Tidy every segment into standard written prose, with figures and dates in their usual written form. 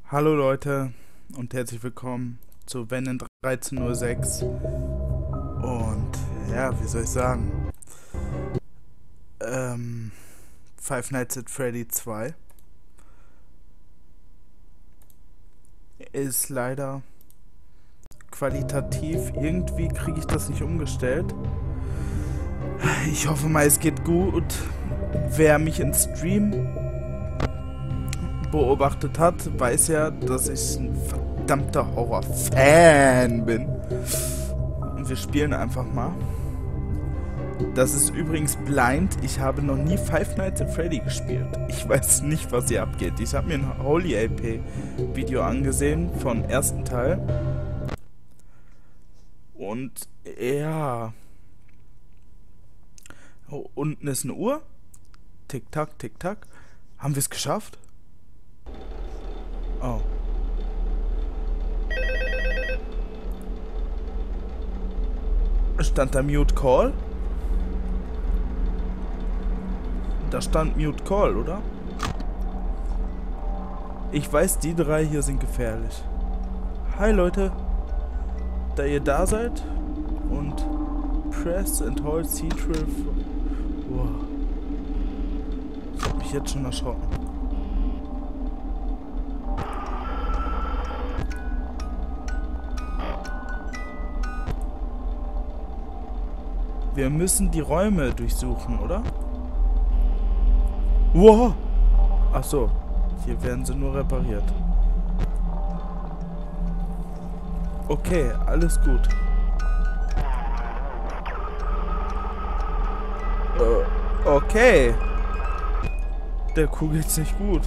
Hallo Leute und herzlich willkommen zu Wenn in 13:06 Uhr. Und ja, wie soll ich sagen? Five Nights at Freddy 2 ist leider qualitativ, irgendwie kriege ich das nicht umgestellt. Ich hoffe mal, es geht gut. Wer mich im Stream beobachtet hat, weiß ja, dass ich ein verdammter Horror-Fan bin. Und wir spielen einfach mal. Das ist übrigens blind. Ich habe noch nie Five Nights at Freddy gespielt. Ich weiß nicht, was hier abgeht. Ich habe mir ein Holy AP Video angesehen vom ersten Teil. Und ja. Oh, unten ist eine Uhr. Tick-Tack, Tick-Tack. Haben wir es geschafft? Oh. Stand da Mute Call? Da stand Mute Call, oder? Ich weiß, die drei hier sind gefährlich. Hi Leute. Da ihr da seid und press and hold C-Tril. Wow. Ich hab mich jetzt schon erschrocken. Wir müssen die Räume durchsuchen, oder? Wow! Ach so, hier werden sie nur repariert. Okay, alles gut. Okay. Der kugelt's nicht gut.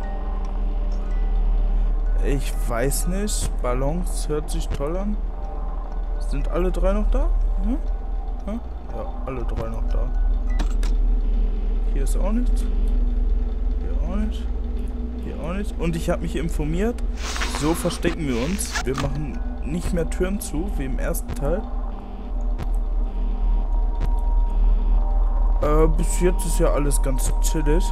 Ich weiß nicht. Ballons hört sich toll an. Sind alle drei noch da? Hm? Hm? Ja, alle drei noch da. Hier ist auch nichts. Hier auch nicht. Hier auch nicht. Und ich habe mich informiert. So verstecken wir uns. Wir machen nicht mehr Türen zu, wie im ersten Teil. Bis jetzt ist ja alles ganz chillig.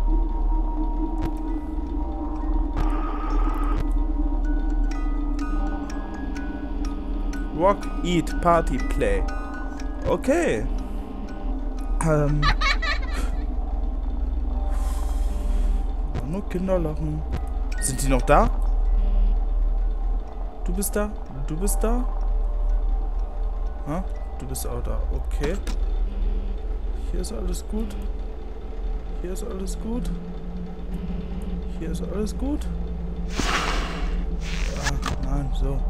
Rock, Eat, Party, Play. Okay. Nur Kinder lachen. Sind die noch da? Du bist da? Du bist da? Ha? Du bist auch da. Okay. Hier ist alles gut. Hier ist alles gut. Hier ist alles gut. Ah, nein, so.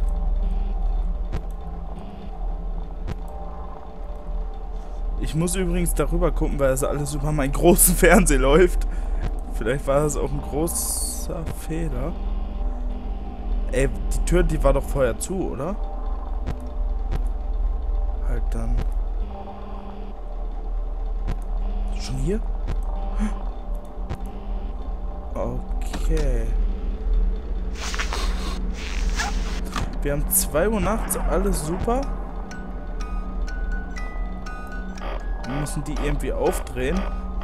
Ich muss übrigens darüber gucken, weil es alles über meinen großen Fernseher läuft. Vielleicht war das auch ein großer Fehler. Ey, die Tür, die war doch vorher zu, oder? Halt dann. Schon hier? Okay. Wir haben 2 Uhr nachts, alles super. Wir müssen die irgendwie aufdrehen.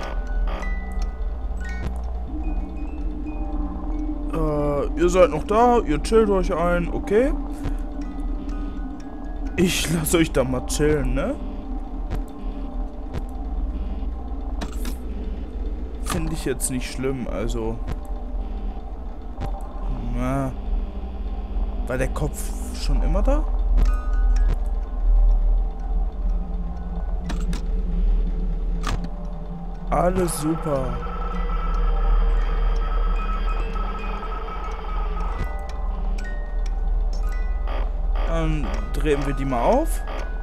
Ihr seid noch da, ihr chillt euch ein, okay? Ich lasse euch da mal chillen, ne? Finde ich jetzt nicht schlimm, also. Na. War der Kopf schon immer da? Alles super. Dann drehen wir die mal auf.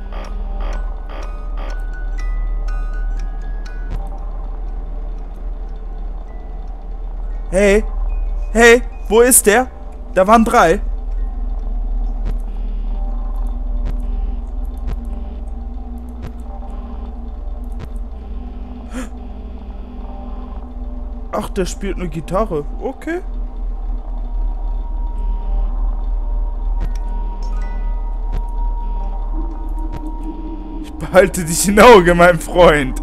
Hey! Hey! Wo ist der? Da waren 3. Ach, der spielt eine Gitarre. Okay. Ich behalte dich im Auge, mein Freund.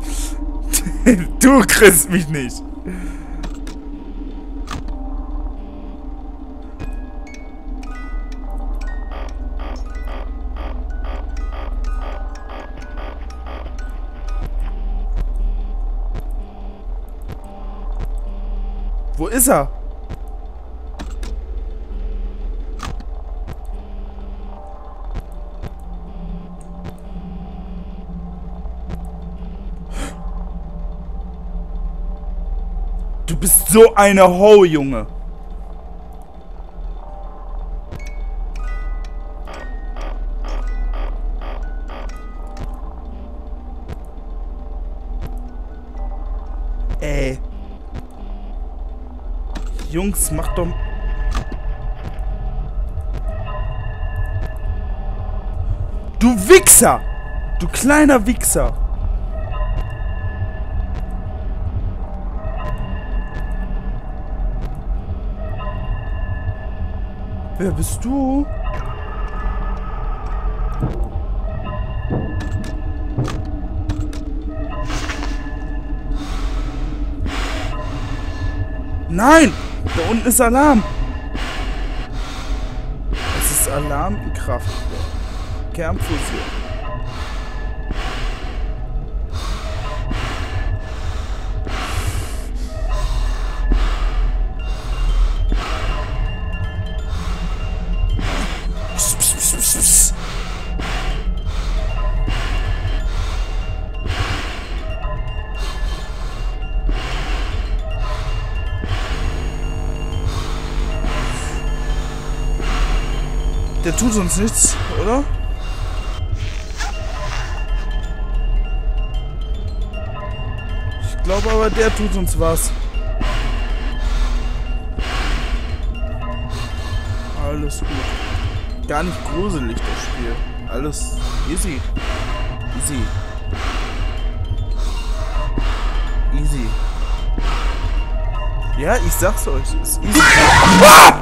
Du kriegst mich nicht. ist er? Du bist so eine Ho, Junge. Ey. Jungs, macht doch... Du Wichser! Du kleiner Wichser! Wer bist du? Nein! Da unten ist Alarm! Es ist Alarm in Kraft. Kernfusion. Der tut uns nichts, oder? Ich glaube aber, der tut uns was. Alles gut. Gar nicht gruselig, das Spiel. Alles easy. Easy. Easy. Ja, ich sag's euch. Es ist easy. Ah!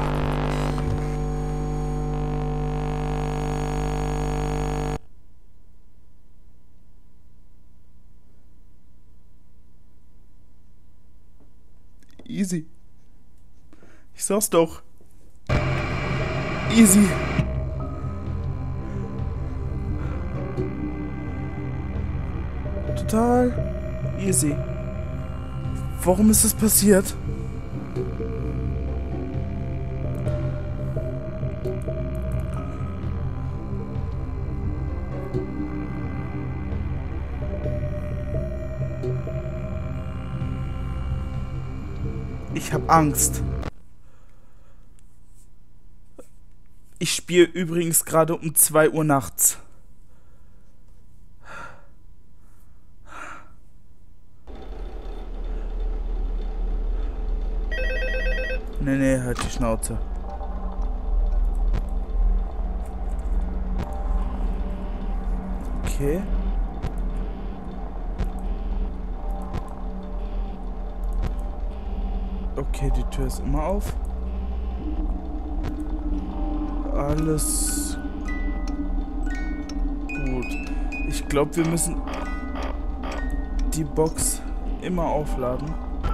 Easy. Ich sag's doch. Easy. Total easy. Warum ist es passiert? Ich hab Angst. Ich spiele übrigens gerade um 2 Uhr nachts. Nee, halt die Schnauze. Okay. Okay, die Tür ist immer auf. Alles gut. Ich glaube, wir müssen die Box immer aufladen.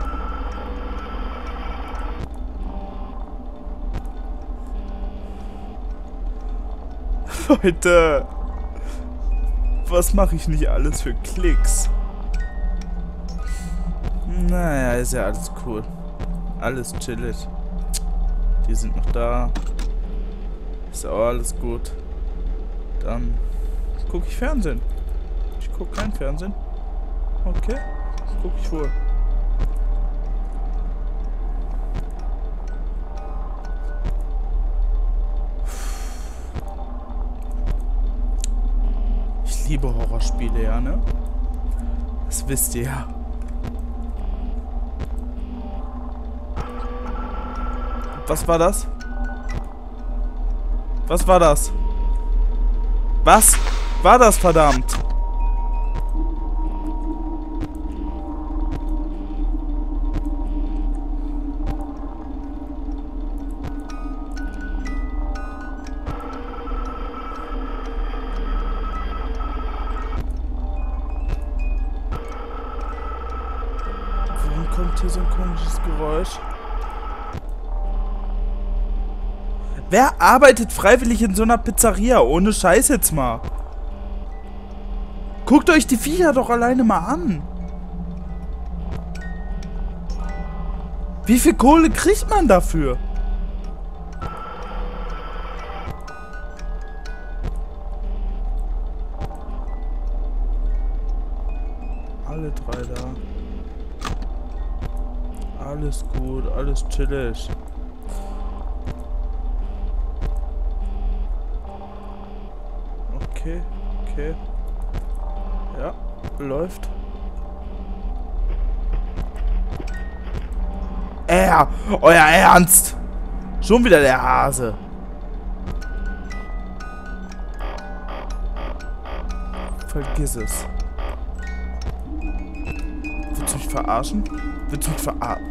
Leute, was mache ich nicht alles für Klicks? Naja, ist ja alles cool. Alles chillig. Die sind noch da. Ist auch alles gut. Dann gucke ich Fernsehen. Ich gucke kein Fernsehen. Okay, das gucke ich wohl. Ich liebe Horrorspiele, ja, ne? Das wisst ihr ja. Was war das? Was war das? Was war das, verdammt? Warum kommt hier so ein komisches Geräusch? Wer arbeitet freiwillig in so einer Pizzeria? Ohne Scheiß jetzt mal. Guckt euch die Viecher doch alleine mal an. Wie viel Kohle kriegt man dafür? Alle drei da. Alles gut, alles chillig. Okay, okay. Ja, läuft. Euer Ernst! Schon wieder der Hase. Vergiss es. Willst du mich verarschen? Willst du mich verarschen?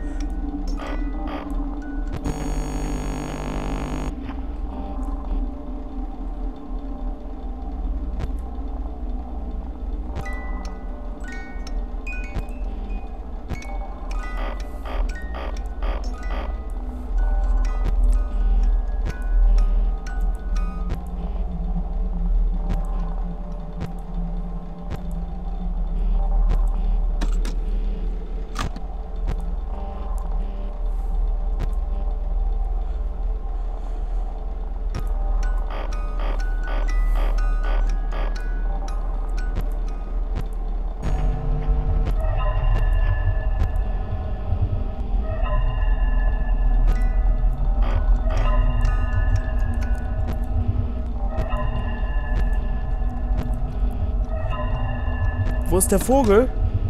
Wo ist der Vogel?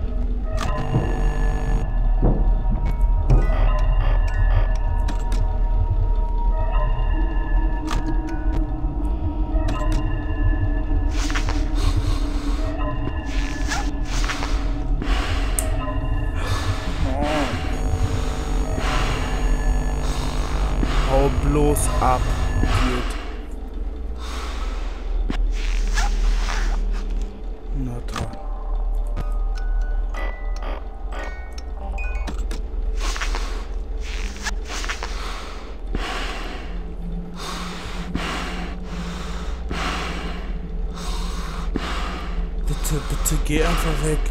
Hau bloß ab, Idiot. Na toll. Bitte geh einfach weg.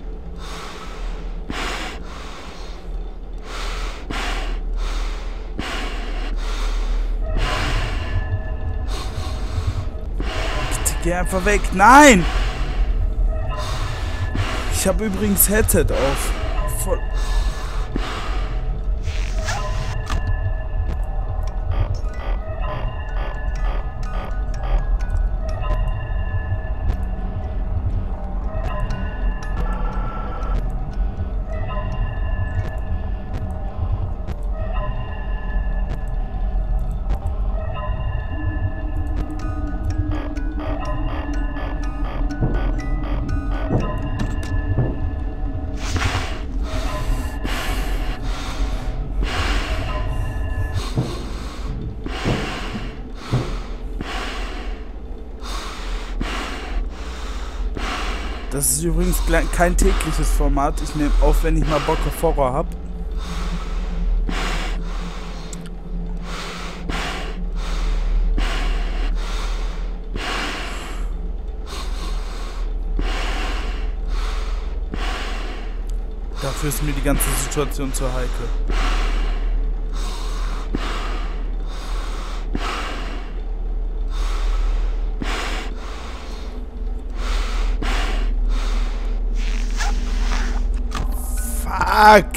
Bitte geh einfach weg. Nein! Ich habe übrigens Headset auf. Voll. Das ist übrigens kein tägliches Format. Ich nehme auf, wenn ich mal Bock auf Horror habe. Dafür ist mir die ganze Situation zu heikel. Fuck!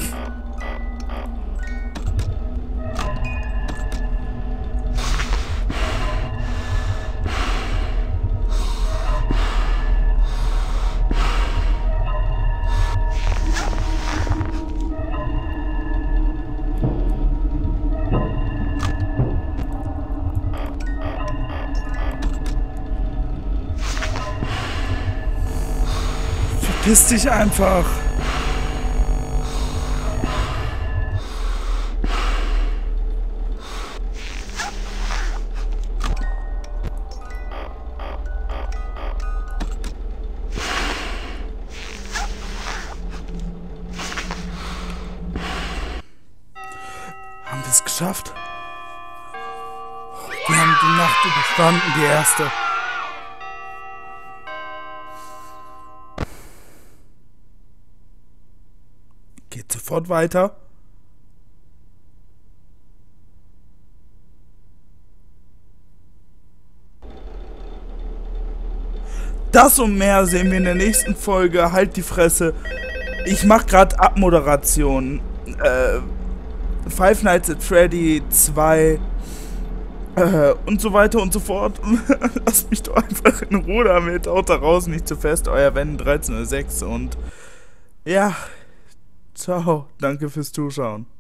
Verpiss dich einfach! Haben wir es geschafft? Wir haben die Nacht überstanden, die erste. Geht sofort weiter. Das und mehr sehen wir in der nächsten Folge. Halt die Fresse. Ich mach grad Abmoderation. Five Nights at Freddy 2 und so weiter und so fort. Lasst mich doch einfach in Ruhe damit. Haut da raus, nicht zu fest. Euer Wenn 1306 und ja, ciao. Danke fürs Zuschauen.